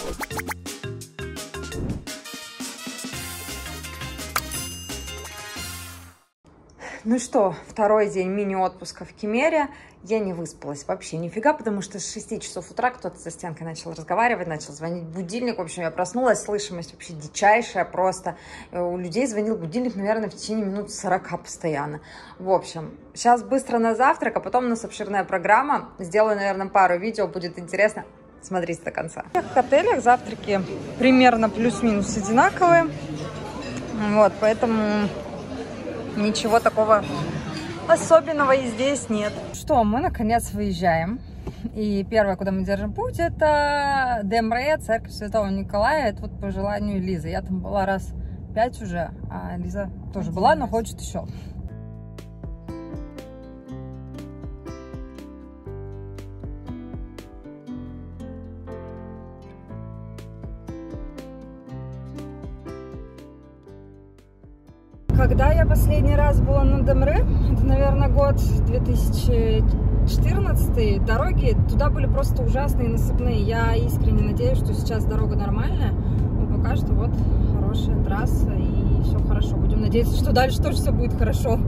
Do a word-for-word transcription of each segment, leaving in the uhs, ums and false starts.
Ну что, второй день мини-отпуска в Кемере. Я не выспалась вообще нифига, потому что с шести часов утра кто-то за стенкой начал разговаривать, начал звонить будильник. В общем, я проснулась, слышимость вообще дичайшая просто. У людей звонил будильник, наверное, в течение минут сорока постоянно. В общем, сейчас быстро на завтрак, а потом у нас обширная программа. Сделаю, наверное, пару видео, будет интересно. Смотрите до конца. В отелях завтраки примерно плюс-минус одинаковые. Вот, поэтому... Ничего такого особенного и здесь нет. Что, мы наконец выезжаем. И первое, куда мы держим путь, это Демре, церковь Святого Николая. Это вот по желанию Лизы. Я там была раз пять уже, а Лиза тоже была, но хочет еще. Когда я последний раз была на Демре, это, наверное, год две тысячи четырнадцатый, дороги туда были просто ужасные, насыпные. Я искренне надеюсь, что сейчас дорога нормальная, но пока что вот хорошая трасса и все хорошо. Будем надеяться, что дальше тоже все будет хорошо.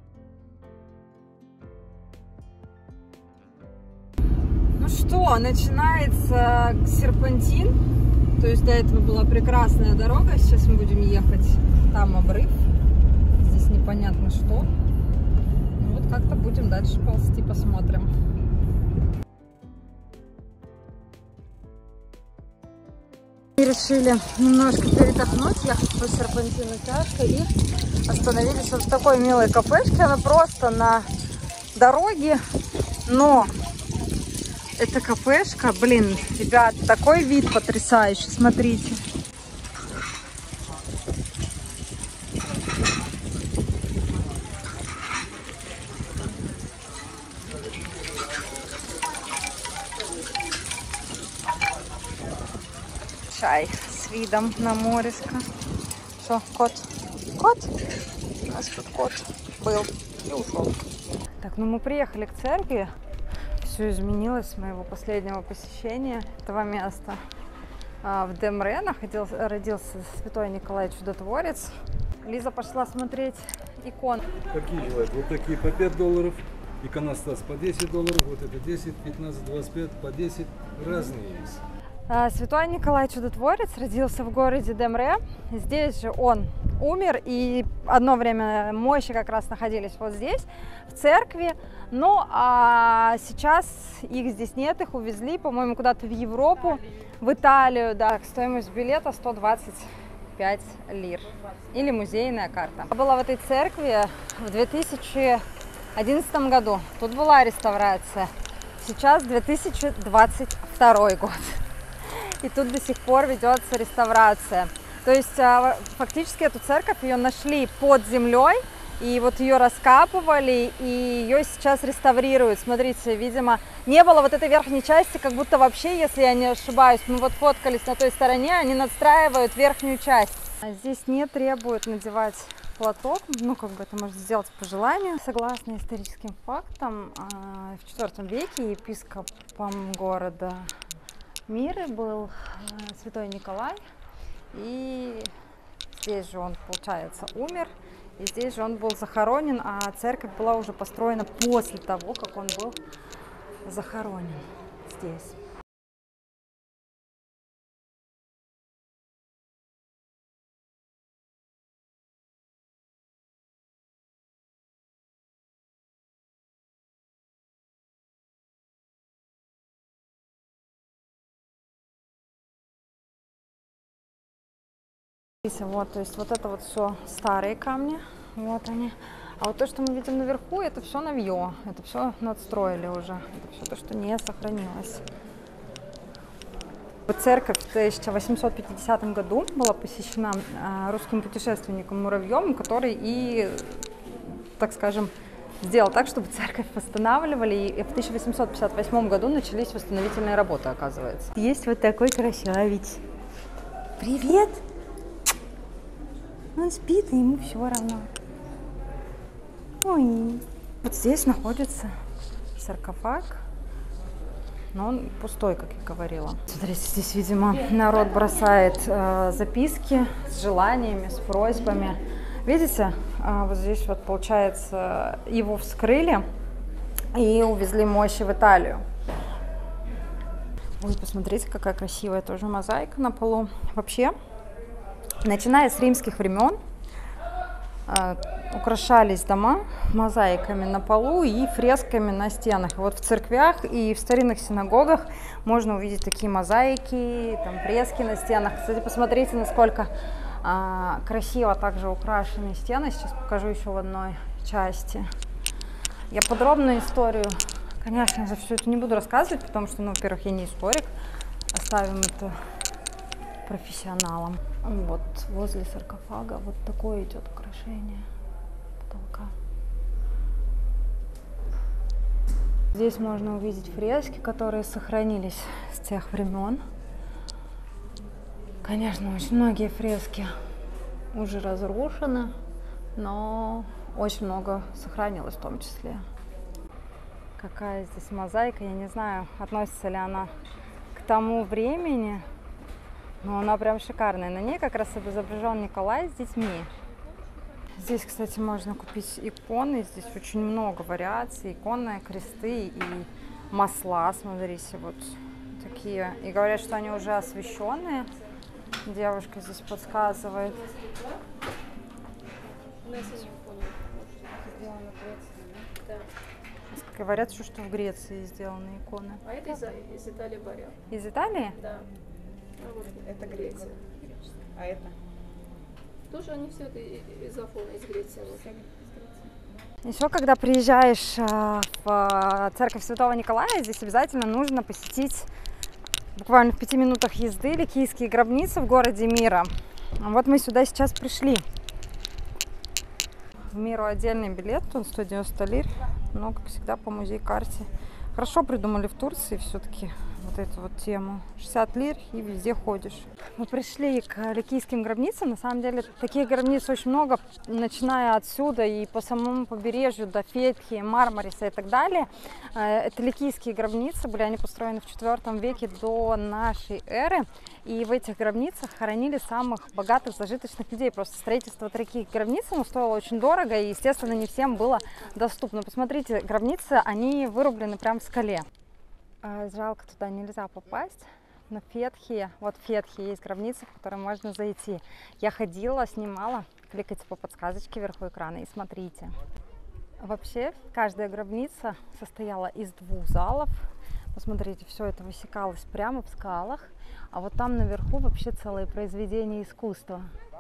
Ну что, начинается серпантин, то есть до этого была прекрасная дорога, сейчас мы будем ехать, там обрыв. Непонятно что. Ну, вот как-то будем дальше ползти, посмотрим. И решили немножко передохнуть, ехать по серпантину тяжко и остановились вот в такой милой кафешке. Она просто на дороге, но эта кафешка, блин, ребят, такой вид потрясающий, смотрите. Чай с видом на морешко. Что, кот? Кот? У нас тут кот был и ушел. Так, ну мы приехали к церкви. Все изменилось с моего последнего посещения этого места. В Демре находился, родился Святой Николай Чудотворец. Лиза пошла смотреть икон. Какие желают? Вот такие по пять долларов. Иконостас по десять долларов. Вот это десять, пятнадцать, двадцать пять, по десять. Разные есть. Святой Николай Чудотворец родился в городе Демре. Здесь же он умер, и одно время мощи как раз находились вот здесь, в церкви. Ну, а сейчас их здесь нет, их увезли, по-моему, куда-то в Европу, в Италию, да. Стоимость билета сто двадцать пять лир, или музейная карта. Я была в этой церкви в две тысячи одиннадцатом году, тут была реставрация. Сейчас две тысячи двадцать второй год. И тут до сих пор ведется реставрация. То есть фактически эту церковь ее нашли под землей, и вот ее раскапывали, и ее сейчас реставрируют. Смотрите, видимо, не было вот этой верхней части, как будто вообще, если я не ошибаюсь, мы вот фоткались на той стороне, они надстраивают верхнюю часть. А здесь не требуют надевать платок, ну как бы это можно сделать по желанию. Согласно историческим фактам, в четвёртом веке епископом города Миры был Святой Николай, и здесь же он, получается, умер, и здесь же он был захоронен, а церковь была уже построена после того, как он был захоронен здесь. Вот, то есть вот это вот все старые камни, вот они. А вот то, что мы видим наверху, это все новье, это все надстроили уже, это все то, что не сохранилось. Церковь в тысяча восемьсот пятидесятом году была посещена русским путешественником Муравьевым, который и, так скажем, сделал так, чтобы церковь восстанавливали, и в тысяча восемьсот пятьдесят восьмом году начались восстановительные работы, оказывается. Есть вот такой красавец. Привет! Он спит, и ему все равно. Ой. Вот здесь находится саркофаг но он пустой, как я говорила. Смотрите, здесь, видимо, народ бросает э, записки с желаниями, с просьбами. Видите, э, вот здесь вот, получается, его вскрыли и увезли мощи в Италию. Ой, посмотрите, какая красивая тоже мозаика на полу. Вообще, начиная с римских времен, э, украшались дома мозаиками на полу и фресками на стенах. И вот в церквях и в старинных синагогах можно увидеть такие мозаики, там фрески на стенах. Кстати, посмотрите, насколько э, красиво также украшены стены. Сейчас покажу еще в одной части. Я подробную историю, конечно же, все это не буду рассказывать, потому что, ну, во-первых, я не историк. Оставим это профессионалам. Вот возле саркофага вот такое идет украшение потолка. Здесь можно увидеть фрески, которые сохранились с тех времен. Конечно, очень многие фрески уже разрушены, но очень много сохранилось в том числе. Какая здесь мозаика, я не знаю, относится ли она к тому времени, но она прям шикарная. На ней как раз изображен Николай с детьми. Здесь, кстати, можно купить иконы, здесь очень много вариаций, иконы, кресты и масла, смотрите, вот такие. И говорят, что они уже освященные, девушка здесь подсказывает. Говорят, что, что в Греции сделаны иконы. А это из, из Италии баря. Из Италии? Да. А вот это Греция. А это? Тоже они все это из Афона, из Греции. Еще, когда приезжаешь в церковь Святого Николая, здесь обязательно нужно посетить буквально в пяти минутах езды Ликийские гробницы в городе Мира. Вот мы сюда сейчас пришли. В Миру отдельный билет, он сто девяносто лир, но, как всегда, по музей-карте. Хорошо придумали в Турции все-таки вот эту вот тему. шестьдесят лир и везде ходишь. Мы пришли к Ликийским гробницам. На самом деле, таких гробниц очень много, начиная отсюда и по самому побережью до Фетхи, Мармариса и так далее. Это Ликийские гробницы, были они построены в четвёртом веке до нашей эры. И в этих гробницах хоронили самых богатых, зажиточных людей. Просто строительство таких гробниц оно стоило очень дорого, и, естественно, не всем было доступно. Посмотрите, гробницы, они вырублены прямо в скале. Жалко, туда нельзя попасть. На Фетхе, вот в Фетхе есть гробница, в которую можно зайти. Я ходила, снимала, кликайте по подсказочке вверху экрана и смотрите. Вообще, каждая гробница состояла из двух залов. Посмотрите, все это высекалось прямо в скалах. А вот там наверху вообще целые произведения искусства.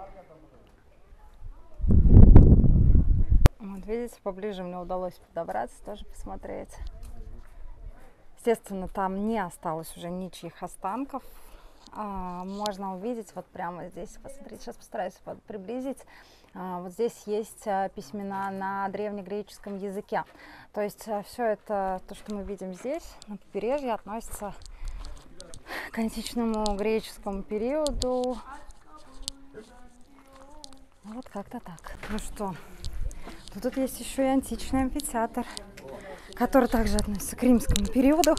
Вот видите, поближе мне удалось подобраться, тоже посмотреть. Естественно, там не осталось уже ничьих останков. А, можно увидеть вот прямо здесь, посмотрите, сейчас постараюсь вот приблизить. А, вот здесь есть а, письмена на древнегреческом языке. То есть а, все это, то, что мы видим здесь, на побережье, относится к античному греческому периоду. Вот как-то так. Ну что, тут есть еще и античный амфитеатр, который также относится к римскому периоду.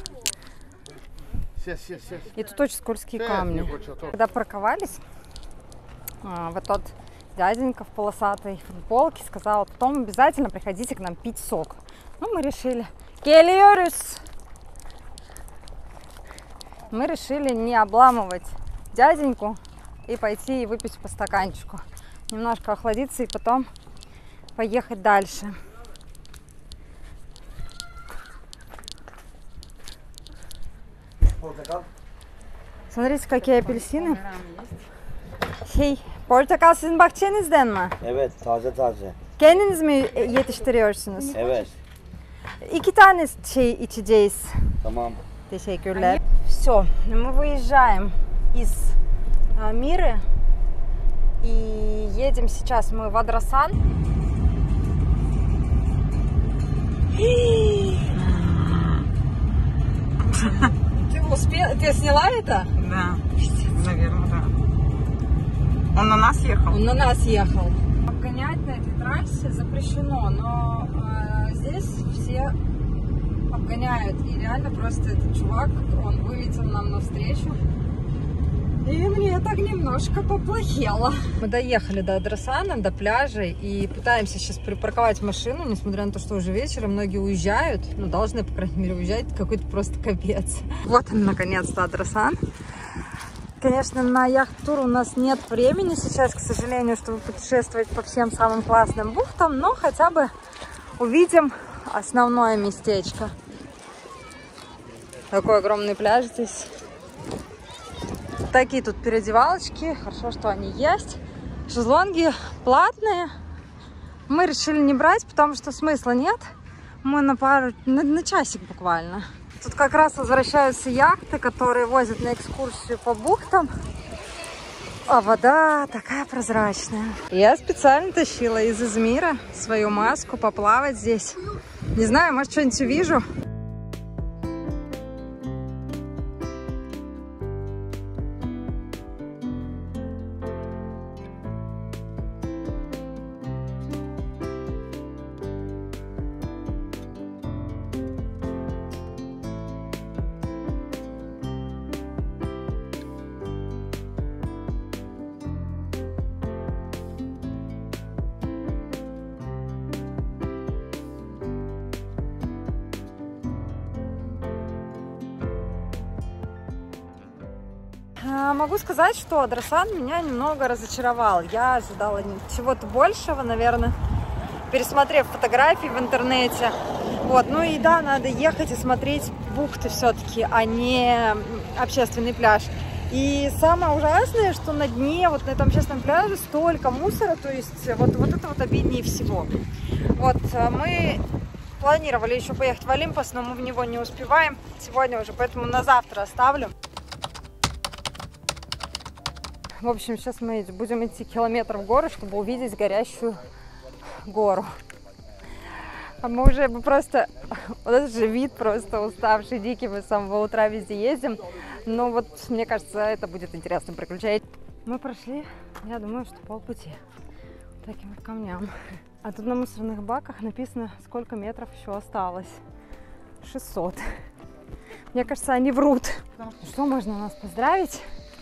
И тут очень скользкие камни. Когда парковались, вот тот дяденька в полосатой футболке сказал: потом обязательно приходите к нам пить сок. Ну, мы решили. Келиорис! Мы решили не обламывать дяденьку и пойти и выпить по стаканчику. Немножко охладиться и потом поехать дальше. Смотрите, какие apelsini. Şey, portakal sizin bahçenizden mi? Evet, taze taze. Kendiniz mi yetiştiriyorsunuz? Evet. İki tane şey içeceğiz. Tamam. Teşekkürler. Все, мы выезжаем из а, Миры и едем сейчас мы в Адрасан. Ты успел? Ты сняла это? Да, наверное, да. Он на нас ехал? Он на нас ехал. Обгонять на этой трассе запрещено, но э, здесь все обгоняют. И реально просто этот чувак, он вылетел нам навстречу. И мне так немножко поплохело. Мы доехали до Адресана, до пляжа, и пытаемся сейчас припарковать машину, несмотря на то, что уже вечером, многие уезжают, ну, должны, по крайней мере, уезжать, какой-то просто капец. Вот он, наконец-то, Адресан. Конечно, на яхт-тур у нас нет времени сейчас, к сожалению, чтобы путешествовать по всем самым классным бухтам, но хотя бы увидим основное местечко. Такой огромный пляж здесь. Такие тут переодевалочки, хорошо, что они есть. Шезлонги платные. Мы решили не брать, потому что смысла нет. Мы на пару, на, на часик буквально. Тут как раз возвращаются яхты, которые возят на экскурсию по бухтам. А вода такая прозрачная. Я специально тащила из Измира свою маску поплавать здесь. Не знаю, может, что-нибудь увижу. Могу сказать, что Адресан меня немного разочаровал. Я ожидала чего-то большего, наверное, пересмотрев фотографии в интернете. Вот. Ну и да, надо ехать и смотреть бухты все-таки, а не общественный пляж. И самое ужасное, что на дне, вот на этом общественном пляже столько мусора, то есть вот, вот это вот обиднее всего. Вот мы планировали еще поехать в Олимпос, но мы в него не успеваем сегодня уже, поэтому на завтра оставлю. В общем, сейчас мы будем идти километр в гору, чтобы увидеть горящую гору. А мы уже просто... Вот этот же вид просто уставший, дикий. Мы с самого утра везде ездим. Но вот, мне кажется, это будет интересным приключением. Мы прошли, я думаю, что полпути. Таким вот камням. А тут на мусорных баках написано, сколько метров еще осталось. шестьсот. Мне кажется, они врут. Что, можно нас поздравить?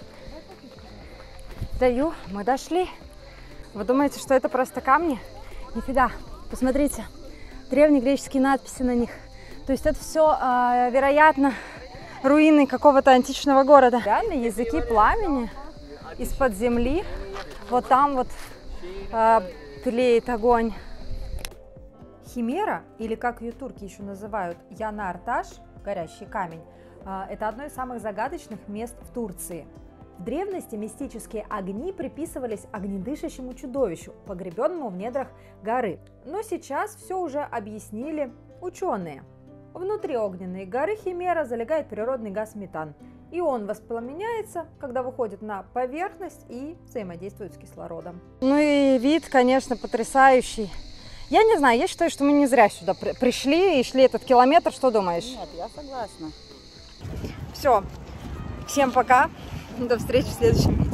Даю, мы дошли. Вы думаете, что это просто камни? Нифига. Посмотрите, древнегреческие надписи на них. То есть это все, э, вероятно, руины какого-то античного города. Реально языки пламени из-под земли. Вот там вот э, тлеет огонь. Химера, или как ее турки еще называют, Янар-Таш, горящий камень, э, это одно из самых загадочных мест в Турции. В древности мистические огни приписывались огнедышащему чудовищу, погребенному в недрах горы. Но сейчас все уже объяснили ученые. Внутри огненной горы Химера залегает природный газ метан. И он воспламеняется, когда выходит на поверхность и взаимодействует с кислородом. Ну и вид, конечно, потрясающий. Я не знаю, я считаю, что мы не зря сюда при пришли и шли этот километр. Что думаешь? Нет, я согласна. Все. Всем пока. До встречи в следующем видео.